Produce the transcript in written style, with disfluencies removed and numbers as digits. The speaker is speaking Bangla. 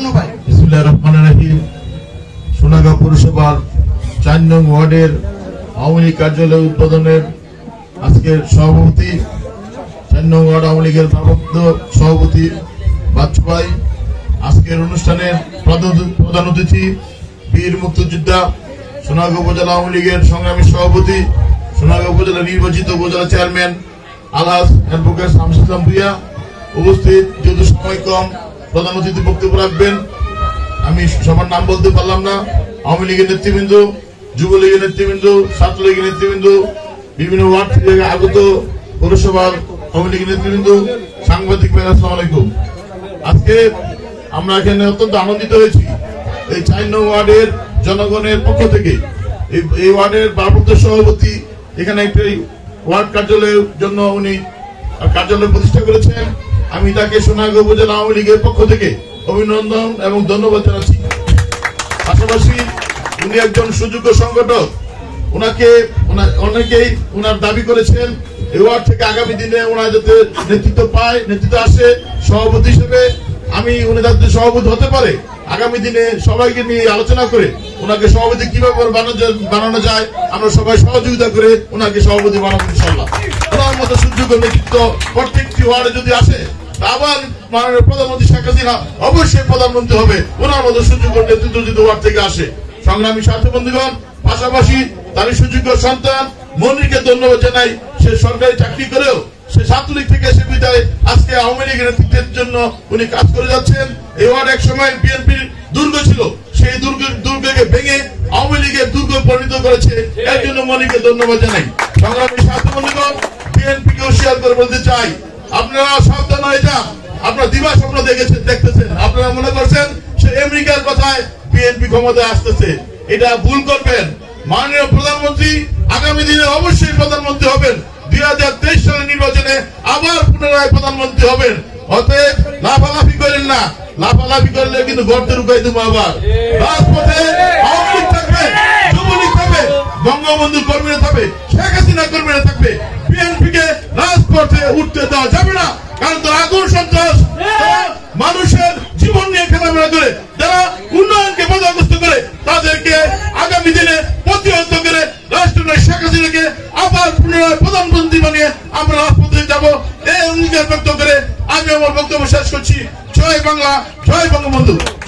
ভাই। বিসমিল্লাহির রহমানির রহিম। সোনাগাঁও পৌরসভার ৪ নং ওয়ার্ডের আওয়ামী লীগ কার্যালয় উদ্বোধনের আজকের সভাপতি ৪ নং ওয়ার্ড আওয়ামী লীগের ভারপ্রাপ্ত সভাপতি বাচ্চু ভাই, আজকের অনুষ্ঠানের প্রধান অতিথি বীর মুক্তিযোদ্ধা সোনাগাঁও উপজেলা আওয়ামী লীগের সংগ্রামী সভাপতি, সোনাগাঁও উপজেলা নির্বাচিত উপজেলা চেয়ারম্যান আলহাজ অ্যাডভোকেট শামসুল ইসলাম ভূঁইয়া উপস্থিত। যেহেতু সময় কম, প্রধান অতিথি বক্তব্য রাখবেন। আমি সবার নাম বলতে পারলাম না। আওয়ামী লীগের নেতৃবৃন্দ, যুবলীগের নেতৃবৃন্দ, ছাত্রলীগের নেতৃবৃন্দ, বিভিন্ন ওয়ার্ড থেকে আগত পৌরসভার আওয়ামী লীগের নেতৃবৃন্দ, সাংবাদিক ভাই, আসসালামু আলাইকুম। আজকে আমরা এখানে অত্যন্ত আনন্দিত হয়েছি। এই ৪ নং ওয়ার্ডের জনগণের পক্ষ থেকে এই ওয়ার্ডের ভারপ্রাপ্ত সভাপতি এখানে একটি ওয়ার্ড কার্যালয়ের জন্য উনি কার্যালয় প্রতিষ্ঠা করেছেন। আমি তাকে সোনাগাঁও উপজেলা আওয়ামী লীগের পক্ষ থেকে অভিনন্দন এবং ধন্যবাদ জানাচ্ছি। পাশাপাশি উনি একজন সুযোগ্য সংগঠক। অনেকেই ওনার দাবি করেছেন এই ওয়ার্ড থেকে আগামী দিনে ওনার যাতে নেতৃত্ব পায়, নেতৃত্ব আসে সভাপতি হিসেবে। উনি যাতে সভাপতি হতে পারে, আগামী দিনে সবাইকে নিয়ে আলোচনা করে ওনাকে সভাপতি কিভাবে বানানো যায়, আমরা সবাই সহযোগিতা করে ওনাকে সভাপতি বানাবো ইনশাআল্লাহ। ওনার মতো সুযোগ্য নেতৃত্ব প্রত্যেকটি ওয়ার্ডে যদি আসে, আবার মাননীয় প্রধানমন্ত্রী শেখ হাসিনা অবশ্যই প্রধানমন্ত্রী হবে। ওনার মতো সুযোগ্য নেতৃত্ব যদি ওয়ার্ড থেকে আসে। সংগ্রামী সাথী বন্ধুগণ, পাশাপাশি তারই সুযোগ্য সন্তান মনিরকে ধন্যবাদ জানাই। সে সরকারি চাকরি করেও সে ছাত্রলীগ থেকে এসে বিদায় আজকে আওয়ামী লীগের নেতৃত্বের জন্য উনি কাজ করে যাচ্ছেন। এই ওয়ার্ড এক সময় বিএনপির দুর্গ ছিল, সেই দুর্গকে ভেঙে আওয়ামী লীগের দুর্গ পরিণত করেছে। এর জন্য মনিরকে ধন্যবাদ জানাই। সংগ্রামী সাথী বন্ধুগণ, বিএনপিকে হুঁশিয়ার করে বলতে চাই, আপনারা সাবধান হয়ে যান। আপনারা দিবা স্বপ্ন দেখতেছেন, আপনারা মনে করছেন সে আমেরিকার কথায় বিএনপি ক্ষমতায় আসতেছে। এটা ভুল করবেন। মাননীয় প্রধানমন্ত্রী আগামী দিনে অবশ্যই প্রধানমন্ত্রী হবেন। 2023 সালের নির্বাচনে আবার পুনরায় প্রধানমন্ত্রী হবেন। অতএব লাফালাফি করেন না। লাফালাফি করলে কিন্তু গর্তে ঢুকাই দেবো। আবার রাজপথে আওয়ামী লীগ থাকবে, যুবলীগ থাকবে, বঙ্গবন্ধুর কর্মীরা থাকবে, শেখ হাসিনা কর্মীরা থাকবে। বিএনপিকে রাজপথে উঠতে দেওয়া যাবে না। কারণ তারা আগুন সন্ত্রাস, মানুষের জীবন নিয়ে খেলাধুলা করে, যারা উন্নয়নকে বাধাগ্রস্ত করে, তাদেরকে আগামী দিনে প্রতিহত করে রাষ্ট্রনায়ক শেখ হাসিনাকে আবার পুনরায় প্রধানমন্ত্রী বানিয়ে আমরা রাজপথে যাব। এই অঙ্গীকার ব্যক্ত করে আমি আমার বক্তব্য শেষ করছি। জয় বাংলা, জয় বঙ্গবন্ধু।